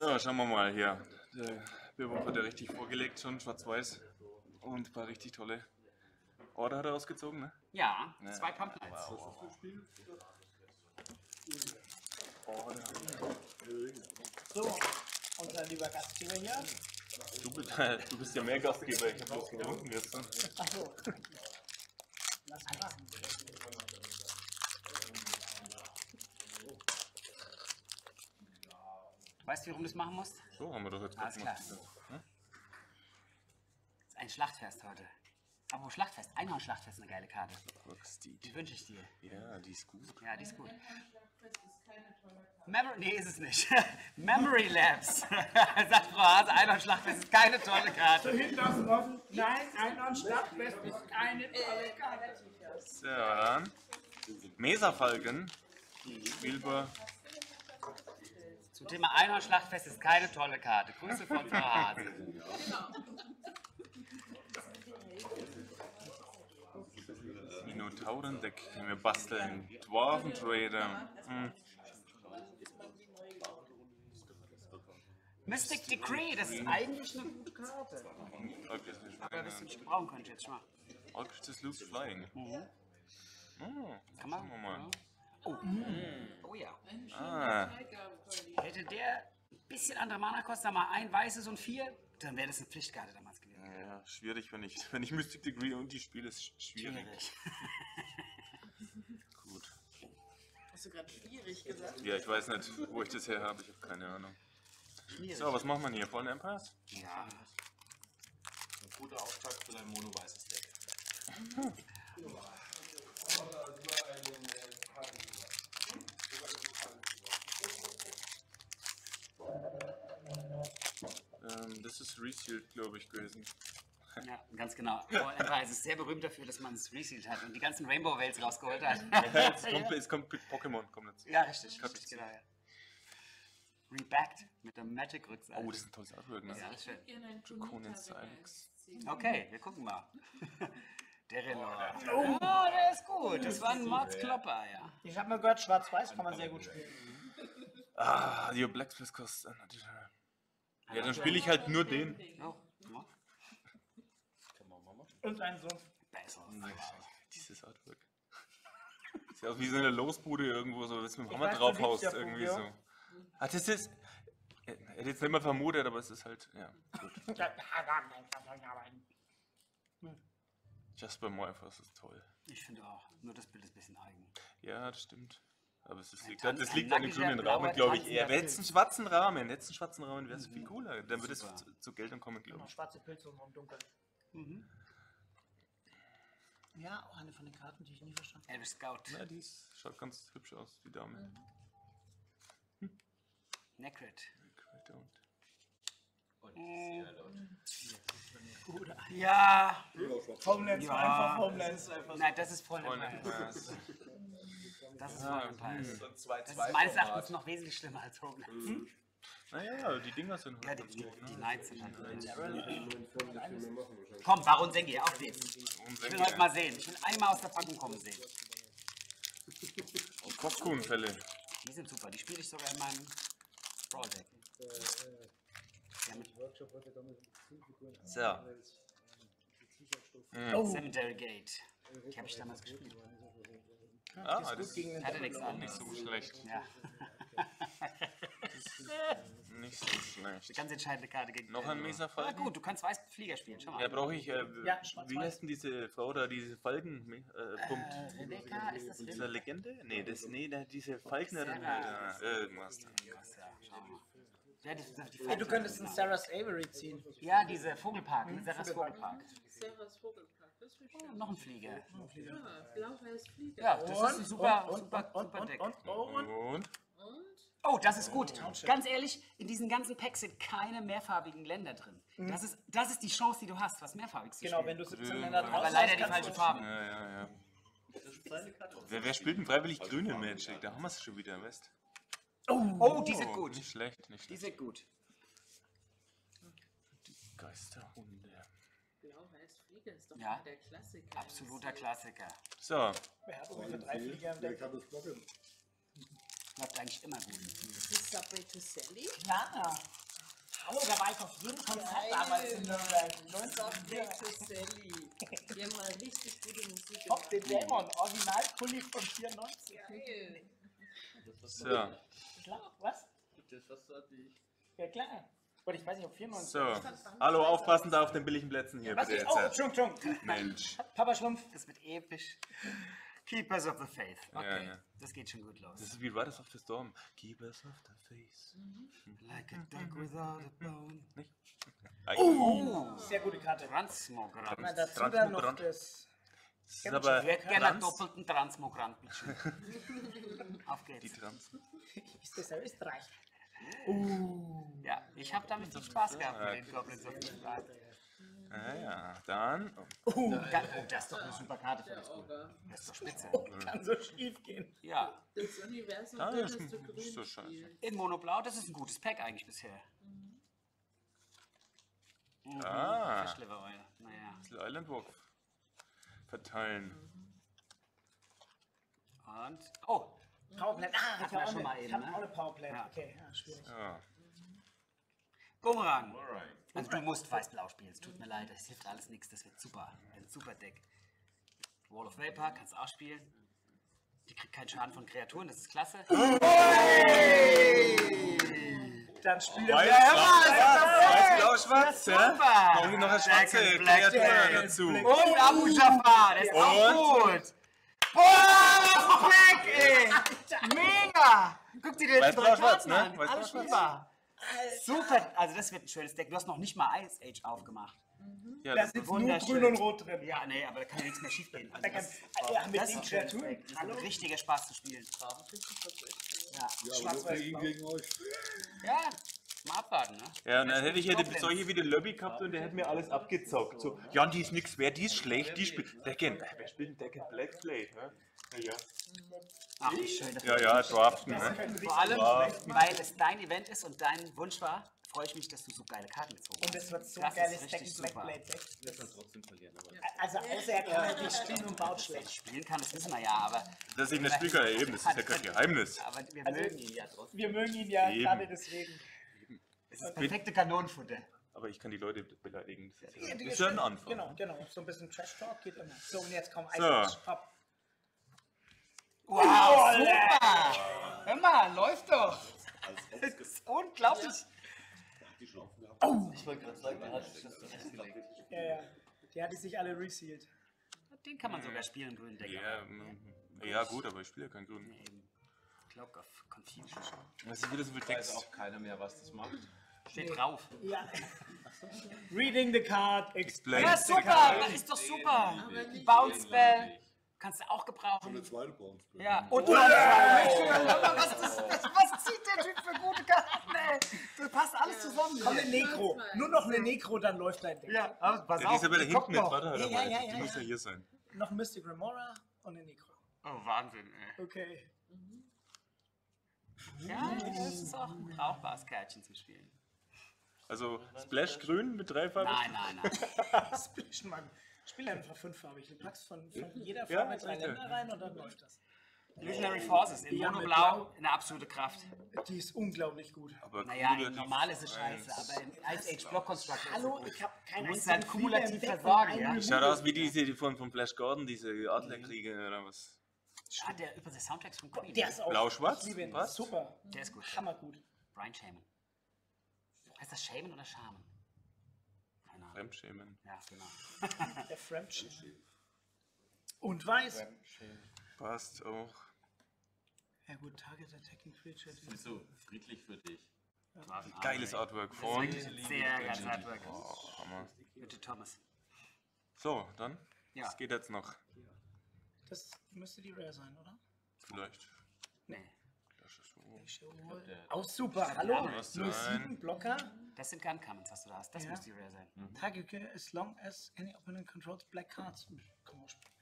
Ja, schauen wir mal hier. Der Bierwurf hat ja richtig vorgelegt, schon schwarz-weiß. Und ein paar richtig tolle Order hat er ausgezogen, ne? Ja, 2 Pumpkins. Order. So, unser lieber Gastgeber hier. Du bist ja mehr Gastgeber, ich habe bloß getrunken gestern. Achso. Lass mal. Weißt du, warum du das machen musst? So haben wir doch jetzt Alles gemacht. klar. Ne? Das ist ein Schlachtfest heute. Aber Schlachtfest, Einhorn-Schlachtfest ist eine geile Karte. Rocksteed. Die wünsche ich dir. Ja, die ist gut. Ja, die ist gut. Nee, ist es nicht. Memory Labs. Sagt Frau Hase, Einhorn-Schlachtfest ist keine tolle Karte. Hinten aus dem Offen. Nein, Einhorn-Schlachtfest ist keine tolle Karte. So, dann. Mesafalken. Spielbar. Zum Thema Einhorn-Schlachtfest ist keine tolle Karte. Grüße von Frau Hase. Minotaurendeck können wir basteln. Dwarven-Trader. Mystic Decree, das ist eigentlich eine gute Karte. Aber ein bisschen brauchen könnte ich jetzt schon mal. Orchestra Loose Flying. Kann man? Schauen wir mal. Oh ja. Ah, Hätte der ein bisschen andere Mana kostet, mal ein weißes und 4, dann wäre das eine Pflichtkarte damals gewesen. ja, schwierig, wenn ich Mystic Degree und die spiele, ist schwierig. Gut. Hast du gerade schwierig gesagt? Ja, ich weiß nicht, wo ich das her habe, ich habe keine Ahnung. Schwierig. So, was machen wir hier? Fallen Empires? Ja. Ein guter Auftakt für dein mono-weißes Deck. Das ist Resealed, glaube ich, gewesen. Ja, ganz genau. Fallen Empires ist sehr berühmt dafür, dass man es resealed hat und die ganzen Rainbow Wales rausgeholt hat. Es kommt mit Pokémon, kommt jetzt. Ja, richtig, genau, ja. Rebacked mit der Magic-Rückseite. Oh, das ist ein tolles Artwork, ne? Ja, das ist schön. Conan Silex. Okay, wir gucken mal. Der Renor. Oh, der ist gut. Das war ein Mordsklopper, ja. Ich habe mal gehört, Schwarz-Weiß kann man sehr gut spielen. Ah, die Blacksmith kostet. Ja, dann spiele ich halt nur den. Oh, ja. Und ein Sohn. Besser. Dieses Artwork. Sieht aus wie so eine Losbude irgendwo, so, dass du mit dem Ich Hammer weiß, du draufhaust, liebst ja irgendwie Fugio. so. Ah, das ist. Hätte jetzt nicht mal vermutet, aber es ist halt, ja, gut. Jasper Morphos ist toll. Ich finde auch. Nur das Bild ist ein bisschen eigen. Ja, das stimmt. Aber es ist, Tanz- das ein liegt an dem nackiger, grünen blauer, Rahmen, glaube ich. tanzender Eher. Hätte es einen schwarzen Rahmen, wäre es viel cooler. Dann würde es zur Geltung kommen, glaube Noch ich. schwarze Pilze und dunkel. Ja, auch eine von den Karten, die ich nie verstanden habe. Elvish Scout. Ja, schaut ganz hübsch aus, die Dame. Necrit. Ja. Homelands war einfach Homelands. Nein, das ist voll Voll Empires. nett. Das ist voll Empires. So ein 2-2 Das ist meines Erachtens noch wesentlich schlimmer als Homelands. Naja, die Dinger sind Ja, halt die Knights sind halt drin. Komm. Komm, Baron Sengi, auf geht's. Ich will heute mal sehen. Ich will einmal aus der Packung kommen sehen. Kopfkuhnfälle. Die sind super. Die spiele ich sogar in meinem Brawl-Deck. Ja, mit So. Cemetery Gate. Die habe ich damals gespielt. Ah, das ist Hatte nichts an. nicht so schlecht. Ja. Nicht so schlecht. Die ganz entscheidende Karte gegen. Noch ein Mesafalken? Ah, gut, du kannst weißen Flieger spielen. Schau mal. Ja, brauche ich. schwarz-weiß. Wie heißt denn diese Frau da, diese Falken? Pumpt. Rebecca, ist das Diese Legende? Nee, diese Falknerin. Sarah. Irgendwas. Ja, schau mal. Ja, die Hey, du könntest einen Sarah's Avery ziehen. Ja, diese Vogelpark, Sarahs Vogelpark. Sarahs Vogelpark, das ist schön. Oh, noch ein Flieger. Ja, blau-weiß Flieger. Ja, das ist ein super Deck. Und? Oh, das ist gut. Ganz ehrlich, in diesen ganzen Packs sind keine mehrfarbigen Länder drin. Das ist die Chance, die du hast, was mehrfarbiges zu Genau, spielen. wenn du 17 Länder drauf Aber leider die falsche Farbe. Ja. Wer spielt denn freiwillig grüne Magic? Da haben wir es schon wieder, weißt Oh, die sind gut. Nicht schlecht, nicht Die schlecht. sind gut. Geisterhunde. Blau-weiß Flieger ist doch Ja. der Klassiker. Absoluter Klassiker. So, Wer hat ungefähr 3 Flieger im Deck? Klappt eigentlich immer gut. Ist das Subway to Sally? Ja. Oh, da war ich auf jedem Konzert damals in Nürnberg. Subway to Sally. Die haben mal richtig gute Musik Top the gemacht. Demon, Original-Pulli von 94. Geil. So, Klar, was? Das was hatte ich. Ja, klar. Oder ich weiß nicht, ob 94. so. Hallo, aufpassen da auf den billigen Plätzen hier, Was? bitte Oh, jetzt. Entschuldigung. Mensch. Papa Schlumpf. Das wird episch. Keepers of the Faith. Okay, ja. das geht schon gut los. Das ist wie Riders of the Storm. Keep us off the face. Like a dog without a bone. Nicht? Sehr gute Karte. Transmogramm. Na, dazu dann noch Transmogrant. das. Das ist aber Ich hätte gerne einen Trans. doppelten Transmogramm. bitteschön. Auf Die geht's. Trans. Ist das Österreich? Ja, ich habe damit viel Spaß gehabt mit den Goblins of the Sky. Ja, dann. Oh, das ist doch eine super Karte für das Spiel. Das ist doch spitze. Kann so schief gehen. Ja, Das Universum Ah, würdest ist du nicht grün so scheiße. spielen. in Monoblau, das ist ein gutes Pack eigentlich bisher. Ah. Fish Liver Oil. Naja. Little Island Walk verteilen. Und. Oh! Powerplay. Ah, Hatten wir schon mal eben, ich habe ne? auch eine Powerplay. Ja. Okay, ja, schwierig. Ja. Bumerang! Alright. Also du musst weiß-blau spielen, es tut mir leid, das hilft alles nichts, das wird super. Ein super Deck. Wall of Vapor kannst du auch spielen. Die kriegt keinen Schaden von Kreaturen, das ist klasse. Dann spielen Weiß, blau, schwarz, ja? Super! Brauche ich noch eine schwarze Second Black Kreatur Deck. dazu. Und Abu Jafar, der ist auch gut. Boah, Black, ey! Mega! Guck dir die Weiß, drei blau, schwarz, Karten ne? an, Weiß, alles blau, super. Super, also das wird ein schönes Deck. Du hast noch nicht mal Ice Age aufgemacht. Ja, Da das sitzt nur wunderschön. grün und rot drin. Ja, nee, aber da kann ja nichts mehr schief gehen. Also Da kann, das, ja, mit das ist den ein schönes Kreaturen. Deck. Das ist ein richtiger Spaß zu spielen. Ja, Schwarz-Weiß-Blau. ja mal abwarten, ne? Ja, und dann hätte ich ja solche wie den Lobby gehabt und der hätte mir alles abgezockt. So, ja, die ist nix wert, die ist schlecht, die spielt. Decken, wer spielt denn Decken Black Blade? Ja, Ach, wie schön. Das ja, ja, draften. Ne? Vor allem, weil es dein Event ist und dein Wunsch war, freue ich mich, dass du so geile Karten gezogen hast. Und es wird so Das ein ist geiles richtig Deck super. Blackblade Deck. Wird dann trotzdem verlieren. Aber Also außer er kann halt nicht spielen und baut schlecht. Spielen kann, das wissen wir ja, aber, Dass ich eine Spielker erheben, das ist ja kein Geheimnis. aber wir mögen ihn ja trotzdem. Wir mögen ihn ja Eben. gerade deswegen. Es ist perfekte Kanonenfutter. Aber ich kann die Leute beleidigen. Das ist ja, das Ja, ist ja ein Anfang. Genau, genau. So ein bisschen Trash Talk geht immer. So, und jetzt kommt So. Ice Pop. Wow, super! Hör mal, läuft doch! Das ist unglaublich. ich wollte gerade sagen, der hat sich das zurechtgelegt. Ja, ja. Die hatte sich alle resealed. Den kann man sogar spielen, im grünen Deck. Ja, gut, aber ich spiele ja keinen Grün. Eben. Cloak of Confusion. Das ist wieder so viel Weiß Text. auch keiner mehr, was das macht. Steht drauf. Ja. Reading the card, explain. Ja, super! Das ist doch super! Bounce Spell kannst du auch gebrauchen. Eine zweite Bounce. Ja, und was zieht der Typ für gute Karten, ey? Das passt alles zusammen. Komm, eine Necro. Nur noch eine Necro, dann läuft dein Ding. Ja, aber pass Ja, die ist aber da die kommt hinten mit, noch. warte halt Ja, mal. ja, Die ja, muss ja. ja hier sein. Noch Mystic Remora und eine Necro. Oh, Wahnsinn, ey. Okay. Ja, das ist auch ein brauchbares Kärtchen zu spielen. Also Splash grün mit dreifarbig? Nein, nein, nein. Splashmann. Spiel einfach fünffarbig. Du packst von jeder Ja, Farbe 3 sicher. Länder rein und dann läuft das. Illusionary Forces in Ja, mit Monoblau eine absolute Kraft. Die ist unglaublich gut. Aber Naja, kumulativ in normal ist es scheiße, eins. aber in Ice Age Block Constructor Hallo, ist es ich gut. habe keine Du musst einzigen halt kumulativ Flieger im Deck versorgen, und ja? einen Schaut aus wie diese von Flash Gordon, diese Adlerkriege oder was. Ah, der über die Soundtracks von Queen. Der ist auch. Blau-schwarz? Ich liebe ihn. Passt. Super. Der ist gut. Hammergut. Brian Shaman. Heißt das Shaman oder Shaman? Keine Ahnung. Fremdschämen. Ja, genau. Der French. Und weiß. Passt auch. Ja gut, Target Attacking Creature. Ist so friedlich für dich. Geiles Artwork von. Sehr geiles Artwork. Oh, Hammer. Bitte Thomas. So, dann. Ja. Was geht jetzt noch? Das müsste die Rare sein, oder? Vielleicht. Nee. Das ist so. Auch super. Hallo. muss 07 sein. Blocker. Das sind Gun Commons, hast du da. Das Ja. muss die Rare sein. Target as long as any opponent controls black cards. Komm mal spielen.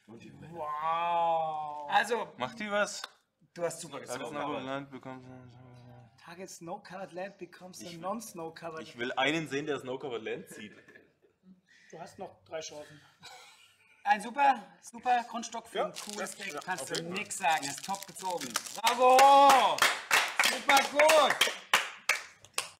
Wow. Also, Macht die was? du hast super Alles gezogen. noch Land bekommt. Target snow-covered land becomes a non-snow-covered. Ich will einen sehen, der Snow-Covered Land zieht. Du hast noch 3 Chancen. ein super Grundstock für Ja, ein cooles ja, Deck. ja, Kannst auf du jeden Fall. nix sagen. Ist top gezogen. Bravo! Super gut!